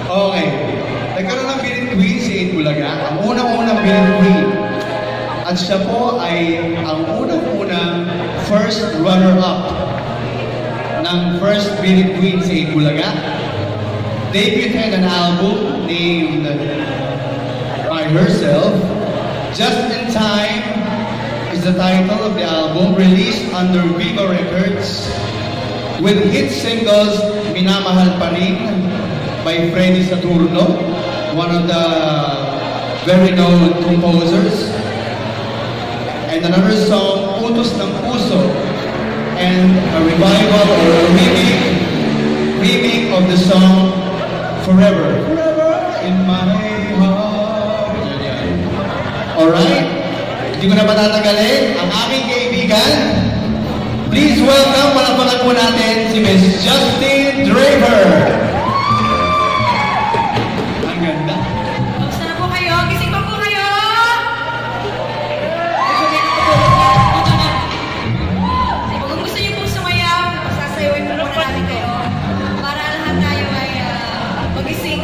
Okay. Nagkaroon ng Birit Queen si Aid Bulaga, ang unang-unang Birit Queen. At siya po ay ang unang-unang first runner-up ng first Birit Queen si Aid Bulaga. Debuted an album named by herself. Just in Time is the title of the album, released under Viva Records, with hit singles Minamahal Pa Rin by Freddy Saturno, one of the very known composers, and another song, Utos ng Puso, and a revival or a remake of the song Forever, Forever in My Heart. Alright? Hindi ko na patatagalin ang aking kaibigan. Please welcome, palakpakan po natin si Miss Justine Draper. Ang ganda. Kamusta na po kayo? Gising pa po kayo? Kung gusto niyo po sumayaw, sasayawin po muna natin kayo para lahat tayo ay magising.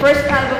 first album